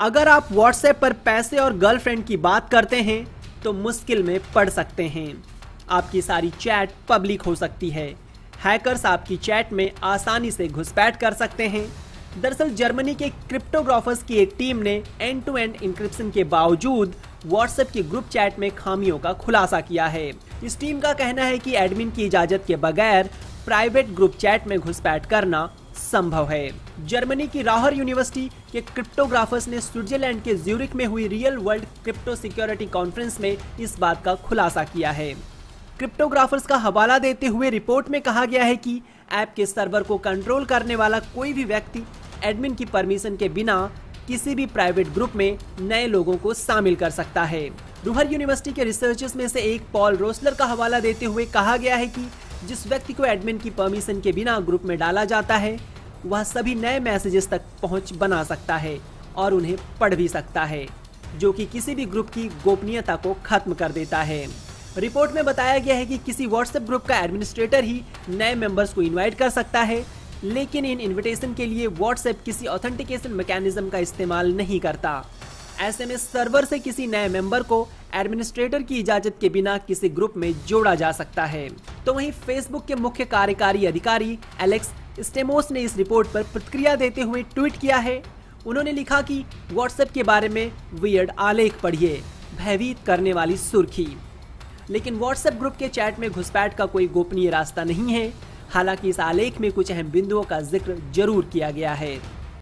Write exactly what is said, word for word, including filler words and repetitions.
अगर आप व्हाट्सएप पर पैसे और गर्लफ्रेंड की बात करते हैं तो मुश्किल में पड़ सकते हैं। आपकी सारी चैट पब्लिक हो सकती है। हैकर्स आपकी चैट में आसानी से घुसपैठ कर सकते हैं। दरअसल जर्मनी के क्रिप्टोग्राफर्स की एक टीम ने एंड टू एंड इंक्रिप्शन के बावजूद व्हाट्सएप की ग्रुप चैट में खामियों का खुलासा किया है। इस टीम का कहना है कि एडमिन की इजाजत के बगैर प्राइवेट ग्रुप चैट में घुसपैठ करना संभव है। जर्मनी की राहर यूनिवर्सिटी के क्रिप्टोग्राफर्स ने स्विट्जरलैंड के ज्यूरिक में हुई real world crypto security conference में इस बात का खुलासा किया है। क्रिप्टोग्राफर्स का हवाला देते हुए रिपोर्ट में कहा गया है कि ऐप के सर्वर को कंट्रोल करने वाला कोई भी व्यक्ति एडमिन की परमिशन के बिना किसी भी प्राइवेट ग्रुप में नए लोगों को शामिल कर सकता है। रूहर यूनिवर्सिटी के रिसर्चर्स में से एक पॉल रोसलर का हवाला देते हुए कहा गया है कि जिस व्यक्ति को एडमिन की परमिशन के बिना ग्रुप में डाला जाता है वह सभी नए मैसेजेस तक पहुंच बना सकता है और उन्हें पढ़ भी सकता है, जो कि किसी भी ग्रुप की गोपनीयता को खत्म कर देता है। रिपोर्ट में बताया गया है कि किसी व्हाट्सएप ग्रुप का एडमिनिस्ट्रेटर ही नए मेंबर्स को इनवाइट कर सकता है, लेकिन इन इनविटेशन के लिए व्हाट्सएप किसी ऑथेंटिकेशन मैकेनिज्म का इस्तेमाल नहीं करता। ऐसे में सर्वर से किसी नए मेंबर को एडमिनिस्ट्रेटर की इजाजत के बिना किसी ग्रुप में जोड़ा जा सकता है। तो वहीं फेसबुक के मुख्य कार्यकारी अधिकारी एलेक्स स्टेमोस ने इस रिपोर्ट पर प्रतिक्रिया देते हुए ट्वीट किया है। उन्होंने लिखा कि व्हाट्सएप के बारे में वियर्ड आलेख पढ़िए, भयभीत करने वाली सुर्खी। लेकिन व्हाट्सएप ग्रुप के चैट में घुसपैठ का कोई गोपनीय रास्ता नहीं है। हालांकि इस आलेख में कुछ अहम बिंदुओं का जिक्र जरूर किया गया है।